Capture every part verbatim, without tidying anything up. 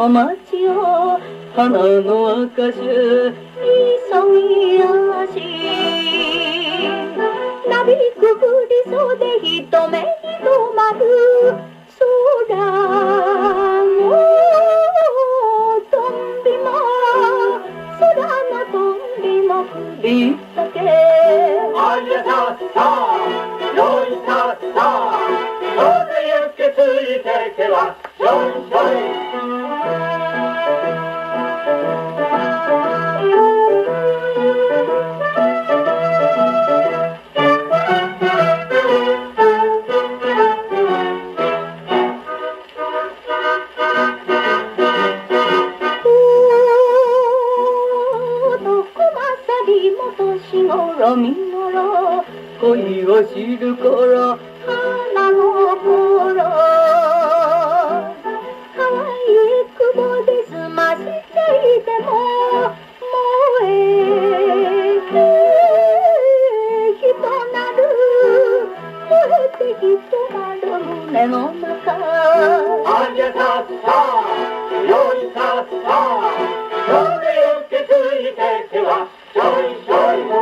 の街を花の赤州急ぎ足なびくふり袖一目広まる空のとんびも空のとんびも首だけありゃさっさよいさっさどうぜ行けついてけはしょいしょい見頃恋を知る頃花の頃可愛い雲で済ませていても燃えてひとなる燃えてひとなる胸の中ありゃさっさよいさっさそれよけついてけはしょいしょい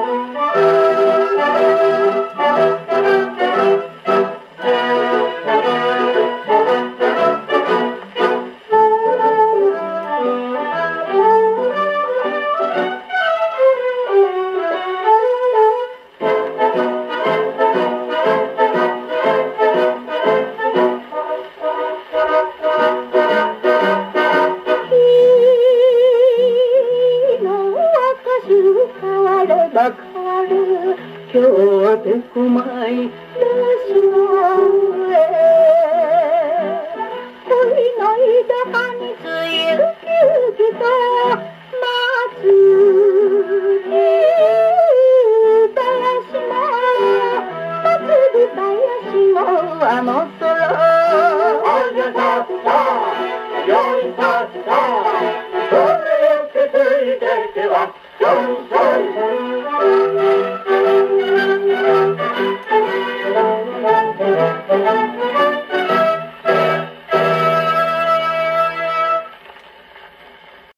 今日はてこまい列の上恋の枝葉についるきゅうきと待つ林も祭り林もあの空ありゃさっさよいさっさ